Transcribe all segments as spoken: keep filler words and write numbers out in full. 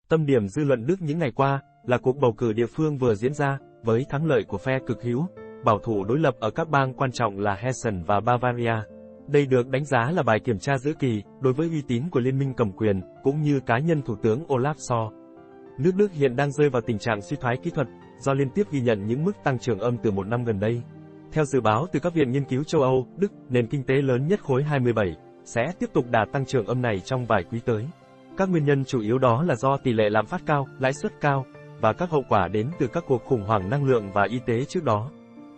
Tâm điểm dư luận Đức những ngày qua là cuộc bầu cử địa phương vừa diễn ra, với thắng lợi của phe cực hữu, bảo thủ đối lập ở các bang quan trọng là Hessen và Bavaria. Đây được đánh giá là bài kiểm tra giữa kỳ đối với uy tín của liên minh cầm quyền, cũng như cá nhân Thủ tướng Olaf Scholz. Nước Đức hiện đang rơi vào tình trạng suy thoái kỹ thuật, do liên tiếp ghi nhận những mức tăng trưởng âm từ một năm gần đây. Theo dự báo từ các viện nghiên cứu châu Âu, Đức, nền kinh tế lớn nhất khối hai mươi bảy, sẽ tiếp tục đà tăng trưởng âm này trong vài quý tới. Các nguyên nhân chủ yếu đó là do tỷ lệ lạm phát cao, lãi suất cao, và các hậu quả đến từ các cuộc khủng hoảng năng lượng và y tế trước đó.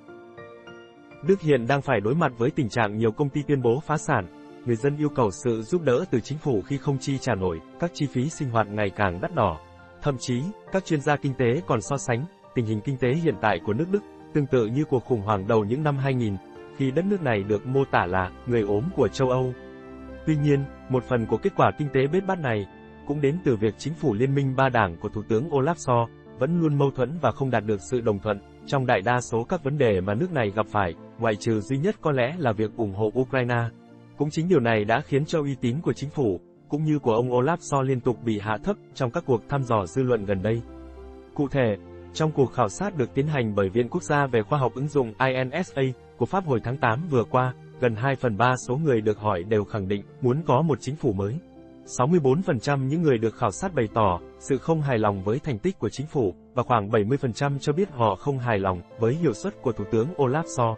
Đức hiện đang phải đối mặt với tình trạng nhiều công ty tuyên bố phá sản, người dân yêu cầu sự giúp đỡ từ chính phủ khi không chi trả nổi, các chi phí sinh hoạt ngày càng đắt đỏ. Thậm chí, các chuyên gia kinh tế còn so sánh tình hình kinh tế hiện tại của nước Đức tương tự như cuộc khủng hoảng đầu những năm hai nghìn, khi đất nước này được mô tả là người ốm của châu Âu. Tuy nhiên, một phần của kết quả kinh tế bết bát này cũng đến từ việc chính phủ liên minh ba đảng của Thủ tướng Olaf Scholz vẫn luôn mâu thuẫn và không đạt được sự đồng thuận trong đại đa số các vấn đề mà nước này gặp phải, ngoại trừ duy nhất có lẽ là việc ủng hộ Ukraine. Cũng chính điều này đã khiến cho uy tín của chính phủ, cũng như của ông Olaf Scholz liên tục bị hạ thấp trong các cuộc thăm dò dư luận gần đây. Cụ thể, trong cuộc khảo sát được tiến hành bởi Viện Quốc gia về Khoa học ứng dụng I N S A của Pháp hồi tháng tám vừa qua, gần hai phần ba số người được hỏi đều khẳng định muốn có một chính phủ mới. sáu mươi bốn phần trăm những người được khảo sát bày tỏ sự không hài lòng với thành tích của chính phủ, và khoảng bảy mươi phần trăm cho biết họ không hài lòng với hiệu suất của Thủ tướng Olaf Scholz.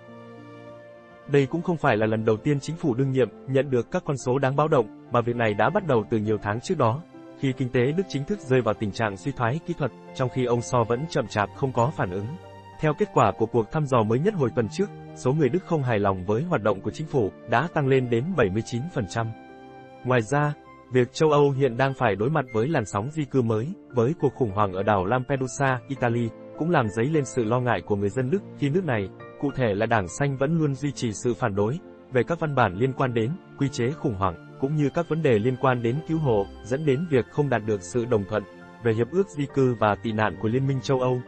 Đây cũng không phải là lần đầu tiên chính phủ đương nhiệm nhận được các con số đáng báo động, mà việc này đã bắt đầu từ nhiều tháng trước đó, khi kinh tế Đức chính thức rơi vào tình trạng suy thoái kỹ thuật, trong khi ông Scholz vẫn chậm chạp không có phản ứng. Theo kết quả của cuộc thăm dò mới nhất hồi tuần trước, số người Đức không hài lòng với hoạt động của chính phủ đã tăng lên đến bảy mươi chín phần trăm. Ngoài ra, việc châu Âu hiện đang phải đối mặt với làn sóng di cư mới, với cuộc khủng hoảng ở đảo Lampedusa, Italy, cũng làm dấy lên sự lo ngại của người dân Đức khi nước này, cụ thể là Đảng Xanh vẫn luôn duy trì sự phản đối về các văn bản liên quan đến quy chế khủng hoảng, cũng như các vấn đề liên quan đến cứu hộ, dẫn đến việc không đạt được sự đồng thuận về hiệp ước di cư và tị nạn của Liên minh châu Âu.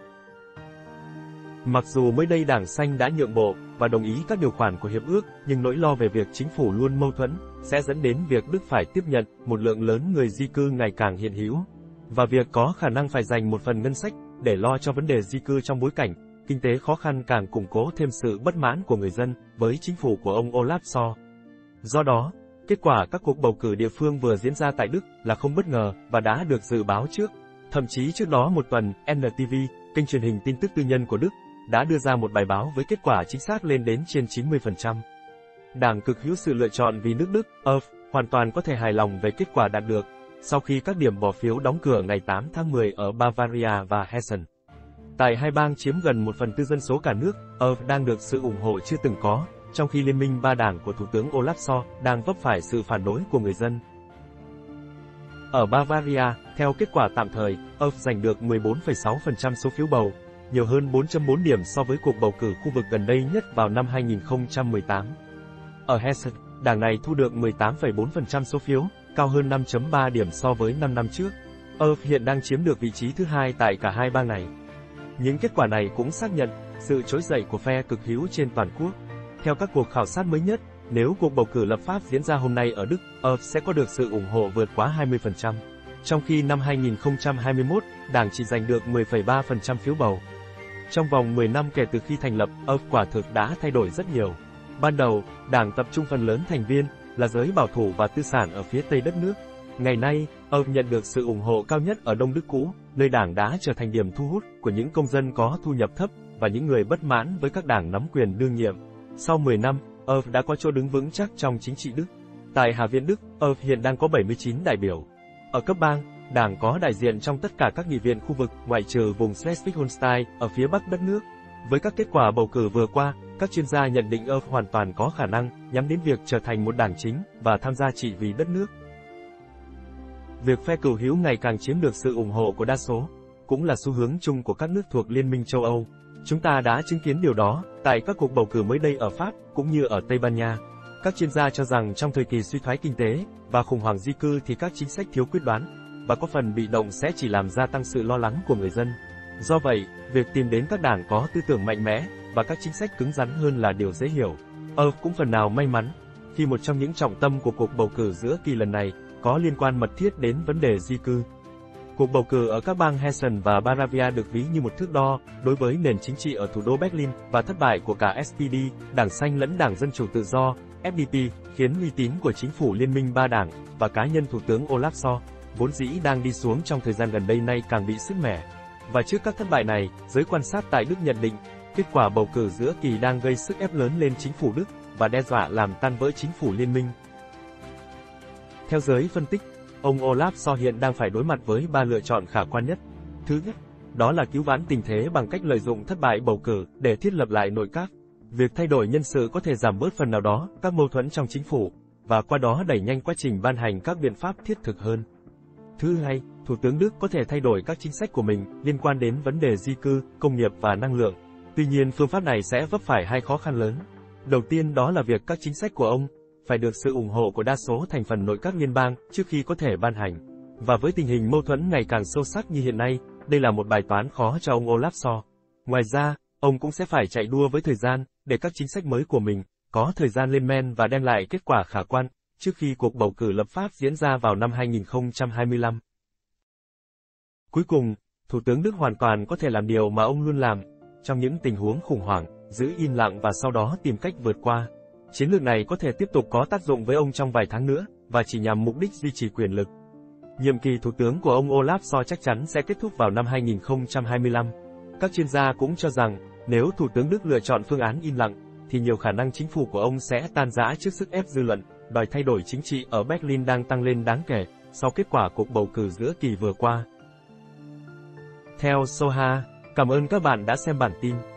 Mặc dù mới đây Đảng Xanh đã nhượng bộ và đồng ý các điều khoản của hiệp ước, nhưng nỗi lo về việc chính phủ luôn mâu thuẫn sẽ dẫn đến việc Đức phải tiếp nhận một lượng lớn người di cư ngày càng hiện hữu, và việc có khả năng phải dành một phần ngân sách để lo cho vấn đề di cư trong bối cảnh kinh tế khó khăn càng củng cố thêm sự bất mãn của người dân với chính phủ của ông Olaf Scholz. Do đó, kết quả các cuộc bầu cử địa phương vừa diễn ra tại Đức là không bất ngờ và đã được dự báo trước. Thậm chí trước đó một tuần, N T V, kênh truyền hình tin tức tư nhân của Đức, đã đưa ra một bài báo với kết quả chính xác lên đến trên chín mươi phần trăm. Đảng cực hữu sự lựa chọn vì nước Đức, E F, hoàn toàn có thể hài lòng về kết quả đạt được, sau khi các điểm bỏ phiếu đóng cửa ngày tám tháng mười ở Bavaria và Hessen. Tại hai bang chiếm gần một phần tư dân số cả nước, E F đang được sự ủng hộ chưa từng có, trong khi liên minh ba đảng của Thủ tướng Olaf Scholz đang vấp phải sự phản đối của người dân. Ở Bavaria, theo kết quả tạm thời, E F giành được mười bốn phẩy sáu phần trăm số phiếu bầu, nhiều hơn bốn phẩy bốn điểm so với cuộc bầu cử khu vực gần đây nhất vào năm hai nghìn không trăm mười tám. Ở Hessen, đảng này thu được mười tám phẩy bốn phần trăm số phiếu, cao hơn năm phẩy ba điểm so với năm năm trước. E F hiện đang chiếm được vị trí thứ hai tại cả hai bang này. Những kết quả này cũng xác nhận sự trỗi dậy của phe cực hữu trên toàn quốc. Theo các cuộc khảo sát mới nhất, nếu cuộc bầu cử lập pháp diễn ra hôm nay ở Đức, E F sẽ có được sự ủng hộ vượt quá hai mươi phần trăm. Trong khi năm hai nghìn không trăm hai mươi mốt, đảng chỉ giành được mười phẩy ba phần trăm phiếu bầu. Trong vòng mười năm kể từ khi thành lập, E F quả thực đã thay đổi rất nhiều. Ban đầu, đảng tập trung phần lớn thành viên là giới bảo thủ và tư sản ở phía tây đất nước. Ngày nay, E F nhận được sự ủng hộ cao nhất ở Đông Đức cũ, nơi đảng đã trở thành điểm thu hút của những công dân có thu nhập thấp và những người bất mãn với các đảng nắm quyền đương nhiệm. Sau mười năm, E F đã có chỗ đứng vững chắc trong chính trị Đức. Tại Hạ viện Đức, E F hiện đang có bảy mươi chín đại biểu. Ở cấp bang, đảng có đại diện trong tất cả các nghị viện khu vực, ngoại trừ vùng Schleswig-Holstein ở phía bắc đất nước. Với các kết quả bầu cử vừa qua, các chuyên gia nhận định E F hoàn toàn có khả năng nhắm đến việc trở thành một đảng chính và tham gia trị vì đất nước. Việc phe cựu hữu ngày càng chiếm được sự ủng hộ của đa số cũng là xu hướng chung của các nước thuộc Liên minh châu Âu. Chúng ta đã chứng kiến điều đó tại các cuộc bầu cử mới đây ở Pháp cũng như ở Tây Ban Nha. Các chuyên gia cho rằng trong thời kỳ suy thoái kinh tế và khủng hoảng di cư thì các chính sách thiếu quyết đoán và có phần bị động sẽ chỉ làm gia tăng sự lo lắng của người dân. Do vậy, việc tìm đến các đảng có tư tưởng mạnh mẽ và các chính sách cứng rắn hơn là điều dễ hiểu. E F cũng phần nào may mắn khi một trong những trọng tâm của cuộc bầu cử giữa kỳ lần này có liên quan mật thiết đến vấn đề di cư. Cuộc bầu cử ở các bang Hessen và Bavaria được ví như một thước đo đối với nền chính trị ở thủ đô Berlin, và thất bại của cả ét pê đê, Đảng Xanh lẫn Đảng Dân Chủ Tự Do, ép đê pê, khiến uy tín của chính phủ liên minh ba đảng và cá nhân Thủ tướng Olaf Scholz, vốn dĩ đang đi xuống trong thời gian gần đây nay càng bị sứt mẻ. Và trước các thất bại này, giới quan sát tại Đức nhận định, kết quả bầu cử giữa kỳ đang gây sức ép lớn lên chính phủ Đức và đe dọa làm tan vỡ chính phủ liên minh. Theo giới phân tích, ông Olaf Scholz hiện đang phải đối mặt với ba lựa chọn khả quan nhất. Thứ nhất, đó là cứu vãn tình thế bằng cách lợi dụng thất bại bầu cử để thiết lập lại nội các. Việc thay đổi nhân sự có thể giảm bớt phần nào đó các mâu thuẫn trong chính phủ, và qua đó đẩy nhanh quá trình ban hành các biện pháp thiết thực hơn. Thứ hai, Thủ tướng Đức có thể thay đổi các chính sách của mình liên quan đến vấn đề di cư, công nghiệp và năng lượng. Tuy nhiên phương pháp này sẽ vấp phải hai khó khăn lớn. Đầu tiên đó là việc các chính sách của ông phải được sự ủng hộ của đa số thành phần nội các liên bang trước khi có thể ban hành. Và với tình hình mâu thuẫn ngày càng sâu sắc như hiện nay, đây là một bài toán khó cho ông Olaf Scholz. Ngoài ra, ông cũng sẽ phải chạy đua với thời gian để các chính sách mới của mình có thời gian lên men và đem lại kết quả khả quan trước khi cuộc bầu cử lập pháp diễn ra vào năm hai nghìn không trăm hai mươi lăm. Cuối cùng, Thủ tướng Đức hoàn toàn có thể làm điều mà ông luôn làm. Trong những tình huống khủng hoảng, giữ im lặng và sau đó tìm cách vượt qua. Chiến lược này có thể tiếp tục có tác dụng với ông trong vài tháng nữa, và chỉ nhằm mục đích duy trì quyền lực. Nhiệm kỳ thủ tướng của ông Olaf Scholz chắc chắn sẽ kết thúc vào năm hai nghìn không trăm hai mươi lăm. Các chuyên gia cũng cho rằng, nếu Thủ tướng Đức lựa chọn phương án im lặng, thì nhiều khả năng chính phủ của ông sẽ tan rã trước sức ép dư luận, đòi thay đổi chính trị ở Berlin đang tăng lên đáng kể, sau kết quả cuộc bầu cử giữa kỳ vừa qua. Theo Soha, cảm ơn các bạn đã xem bản tin.